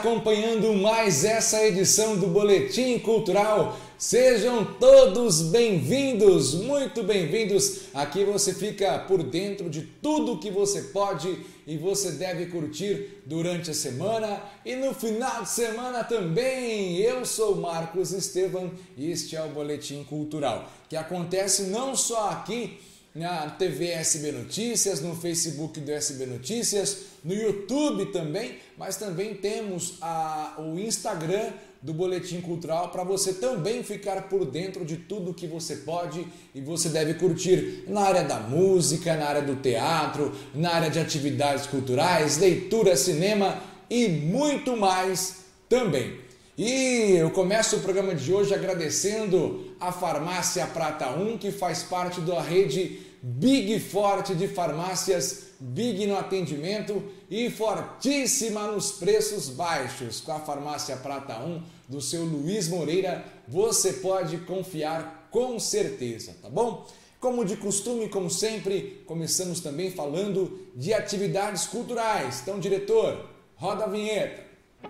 acompanhando mais essa edição do Boletim Cultural. Sejam todos bem-vindos, muito bem-vindos. Aqui você fica por dentro de tudo que você pode e você deve curtir durante a semana e no final de semana também. Eu sou Marcos Estevam e este é o Boletim Cultural, que acontece não só aqui na TV SB Notícias, no Facebook do SB Notícias, no YouTube também, mas também temos o Instagram do Boletim Cultural para você também ficar por dentro de tudo que você pode e você deve curtir na área da música, na área do teatro, na área de atividades culturais, leitura, cinema e muito mais também. E eu começo o programa de hoje agradecendo a Farmácia Prata 1, que faz parte da rede Big Forte de farmácias, Big no atendimento e fortíssima nos preços baixos. Com a Farmácia Prata 1 do seu Luiz Moreira, você pode confiar com certeza, tá bom? Como de costume, como sempre, começamos também falando de atividades culturais. Então, diretor, roda a vinheta.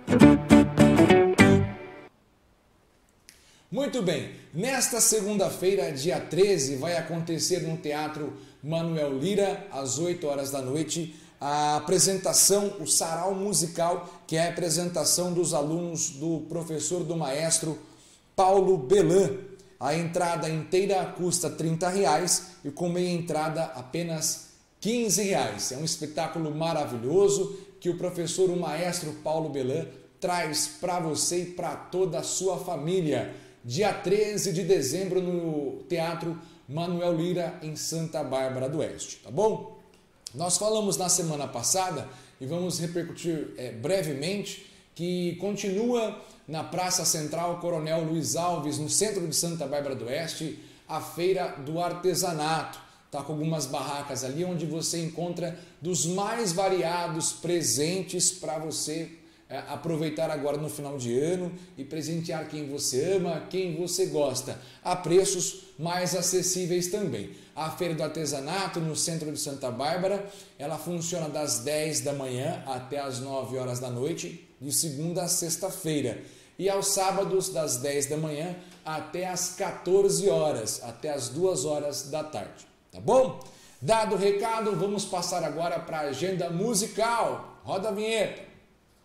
Muito bem, nesta segunda-feira, dia 13, vai acontecer no Teatro Manuel Lira, às 8 horas da noite, a apresentação, o sarau musical, que é a apresentação dos alunos do professor do maestro Paulo Belan. A entrada inteira custa R$30 e com meia entrada apenas R$15. É um espetáculo maravilhoso que o professor, o maestro Paulo Belan, traz para você e para toda a sua família. Dia 13 de dezembro no Teatro Manuel Lira, em Santa Bárbara do Oeste, tá bom? Nós falamos na semana passada e vamos repercutir brevemente que continua na Praça Central Coronel Luiz Alves, no centro de Santa Bárbara do Oeste, a Feira do Artesanato. Tá com algumas barracas ali onde você encontra dos mais variados presentes para você aproveitar agora no final de ano e presentear quem você ama, quem você gosta, a preços mais acessíveis também. A Feira do Artesanato no centro de Santa Bárbara, ela funciona das 10 da manhã até as 9 horas da noite, de segunda a sexta-feira. E aos sábados, das 10 da manhã até as 14 horas, até as 2 horas da tarde. Tá bom? Dado o recado, vamos passar agora para a agenda musical. Roda a vinheta.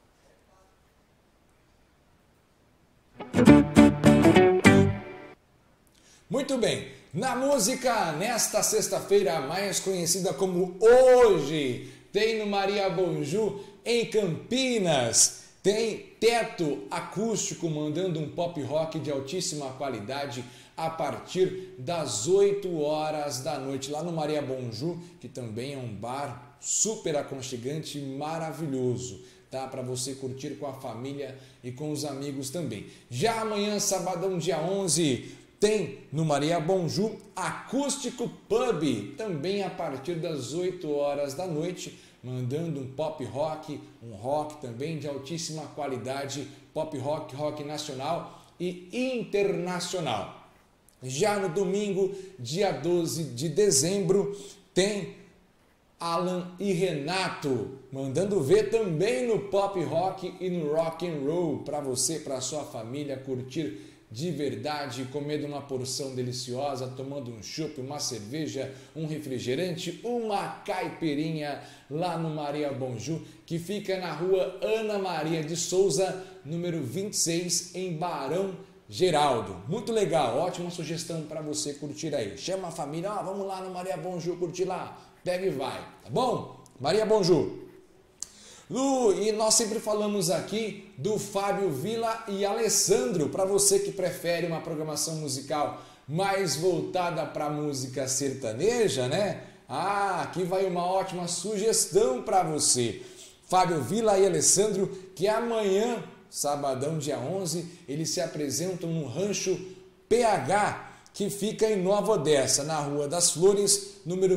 Muito bem, na música, nesta sexta-feira, mais conhecida como Hoje, tem no Maria Bonjour, em Campinas, tem Teto Acústico mandando um pop rock de altíssima qualidade a partir das 8 horas da noite, lá no Maria Bonjour, que também é um bar super aconchegante e maravilhoso. Tá? Para você curtir com a família e com os amigos também. Já amanhã, sabadão, dia 11, tem no Maria Bonjour Acústico Pub, também a partir das 8 horas da noite, mandando um pop rock, um rock também de altíssima qualidade, pop rock, rock nacional e internacional. Já no domingo, dia 12 de dezembro, tem Alan e Renato, mandando ver também no pop rock e no rock and roll, para você, para sua família curtir de verdade, comendo uma porção deliciosa, tomando um chopp, uma cerveja, um refrigerante, uma caipirinha lá no Maria Bonjour, que fica na rua Ana Maria de Souza, número 26, em Barão Geraldo. Muito legal, ótima sugestão para você curtir aí. Chama a família, vamos lá no Maria Bonjour curtir lá. Pega e vai, tá bom? Maria Bonjour. Lu, e nós sempre falamos aqui do Fábio Villa e Alessandro, para você que prefere uma programação musical mais voltada para a música sertaneja, né? Aqui vai uma ótima sugestão para você. Fábio Villa e Alessandro, que amanhã, sabadão, dia 11, eles se apresentam no Rancho PH, que fica em Nova Odessa, na Rua das Flores, número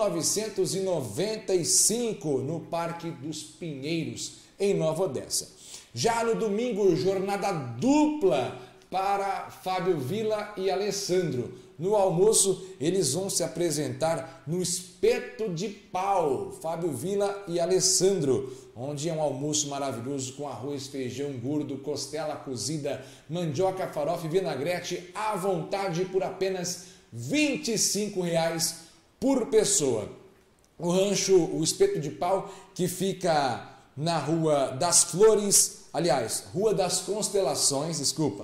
1995, no Parque dos Pinheiros, em Nova Odessa. Já no domingo, jornada dupla para Fábio Villa e Alessandro. no almoço, eles vão se apresentar no Espeto de Pau, Fábio Villa e Alessandro, onde é um almoço maravilhoso com arroz, feijão gordo, costela cozida, mandioca, farofa e vinagrete à vontade por apenas R$ 25,00 por pessoa. O rancho, o Espeto de Pau, que fica na Rua das Flores, aliás, Rua das Constelações,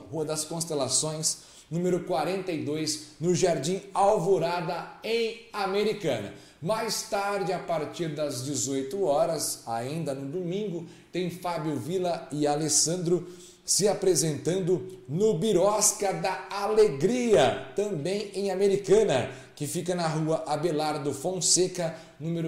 número 42, no Jardim Alvorada, em Americana. Mais tarde, a partir das 18 horas, ainda no domingo, tem Fábio Villa e Alessandro se apresentando no Birosca da Alegria, também em Americana, que fica na Rua Abelardo Fonseca, número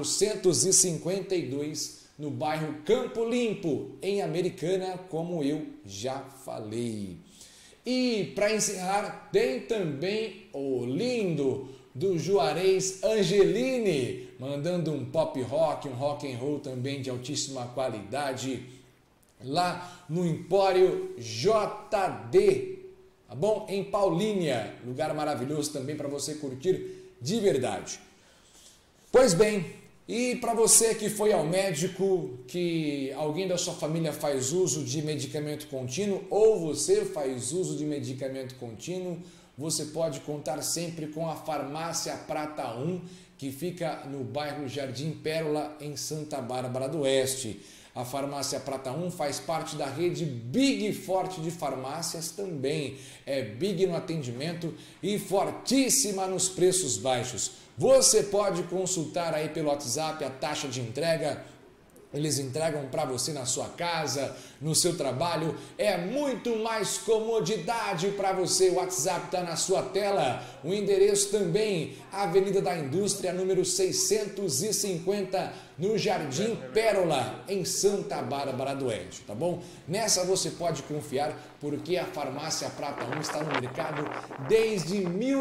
452, no bairro Campo Limpo, em Americana, como eu já falei. E para encerrar, tem também o lindo do Juarez Angelini, mandando um pop rock, um rock and roll também de altíssima qualidade, lá no Empório JD, tá bom? Em Paulínia, lugar maravilhoso também para você curtir de verdade. Pois bem, e para você que foi ao médico, que alguém da sua família faz uso de medicamento contínuo ou você faz uso de medicamento contínuo, você pode contar sempre com a Farmácia Prata 1, que fica no bairro Jardim Pérola, em Santa Bárbara do Oeste. A Farmácia Prata 1 faz parte da rede Big Forte de farmácias também. É big no atendimento e fortíssima nos preços baixos. Você pode consultar aí pelo WhatsApp a taxa de entrega. Eles entregam para você na sua casa, no seu trabalho. É muito mais comodidade para você. O WhatsApp está na sua tela. O endereço também, Avenida da Indústria, número 650, no Jardim Pérola, em Santa Bárbara do Oeste, tá bom? Nessa você pode confiar, porque a Farmácia Prata 1 está no mercado desde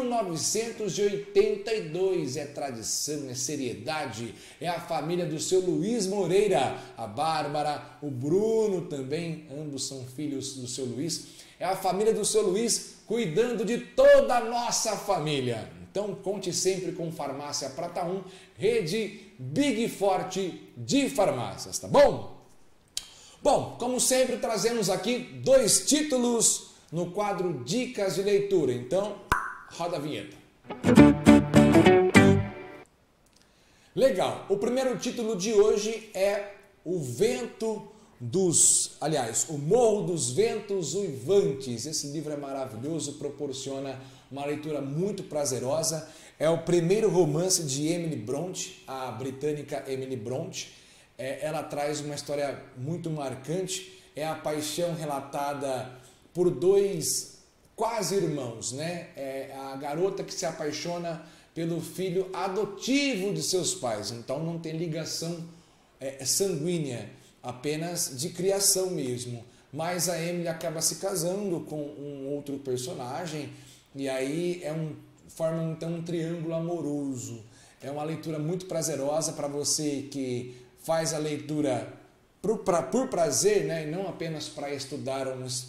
1982. É tradição, é seriedade, é a família do seu Luiz Moreira, a Bárbara, o Bruno também, ambos são filhos do seu Luiz. É a família do seu Luiz cuidando de toda a nossa família. Então conte sempre com Farmácia Prata 1, rede Big Forte de farmácias, tá bom? Bom, como sempre trazemos aqui 2 títulos no quadro Dicas de Leitura. Então, roda a vinheta. Legal, o primeiro título de hoje é O Morro dos Ventos Uivantes. Esse livro é maravilhoso, proporciona uma leitura muito prazerosa. É o primeiro romance de Emily Brontë, a britânica Emily Brontë. Ela traz uma história muito marcante. É a paixão relatada por 2 quase irmãos, né? É a garota que se apaixona pelo filho adotivo de seus pais. Então não tem ligação sanguínea, apenas de criação mesmo. Mas a Emily acaba se casando com um outro personagem e aí forma então um triângulo amoroso. É uma leitura muito prazerosa para você que faz a leitura por prazer, né? E não apenas para estudar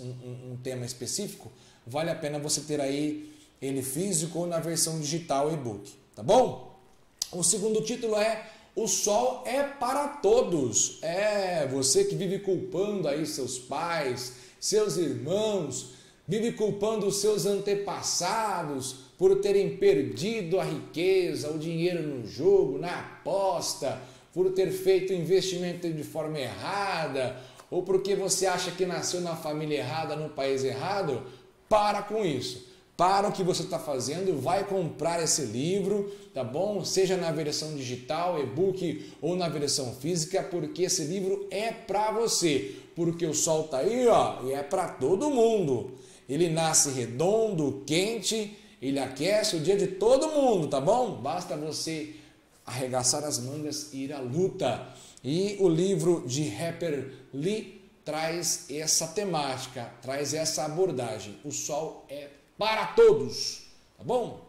um tema específico. Vale a pena você ter aí ele físico ou na versão digital e-book, tá bom? O segundo título é O Sol é para Todos. É você que vive culpando aí seus pais, seus irmãos, vive culpando os seus antepassados por terem perdido a riqueza, o dinheiro no jogo, na aposta, por ter feito investimento de forma errada, ou porque você acha que nasceu na família errada, no país errado. Para com isso. Para o que você está fazendo, vai comprar esse livro, tá bom? Seja na versão digital, e-book ou na versão física, porque esse livro é para você. Porque o sol tá aí, ó, e é para todo mundo. Ele nasce redondo, quente, ele aquece o dia de todo mundo, tá bom? Basta você arregaçar as mangas e ir à luta. E o livro de Harper Lee traz essa temática, traz essa abordagem. O sol é para todos, tá bom?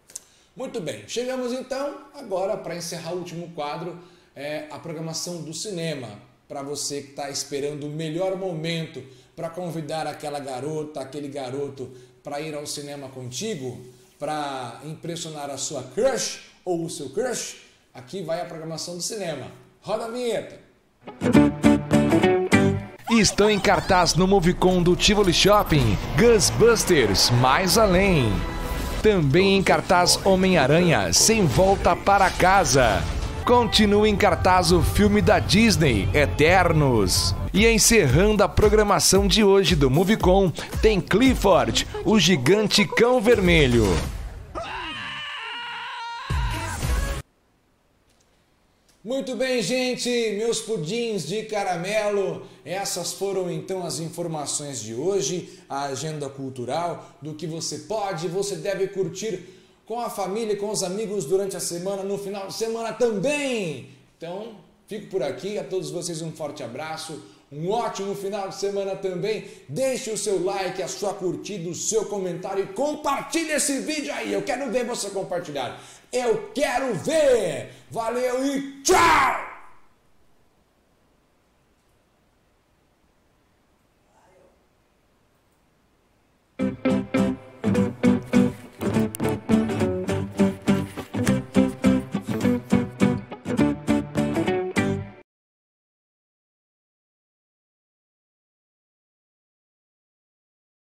Muito bem, chegamos então agora para encerrar o último quadro, a programação do cinema. Para você que está esperando o melhor momento para convidar aquela garota, aquele garoto para ir ao cinema contigo, para impressionar a sua crush ou o seu crush, aqui vai a programação do cinema. Roda a vinheta! Estão em cartaz no Movicon do Tivoli Shopping, Ghostbusters, Mais Além. Também em cartaz Homem-Aranha, Sem Volta para Casa. Continua em cartaz o filme da Disney, Eternos. E encerrando a programação de hoje do Movicon, tem Clifford, o Gigante Cão Vermelho. Muito bem, gente, meus pudins de caramelo, essas foram então as informações de hoje, a agenda cultural do que você pode e você deve curtir com a família e com os amigos durante a semana, no final de semana também. Então, fico por aqui, a todos vocês um forte abraço, um ótimo final de semana também. Deixe o seu like, a sua curtida, o seu comentário e compartilhe esse vídeo aí. Eu quero ver você compartilhar. Eu quero ver! Valeu e tchau!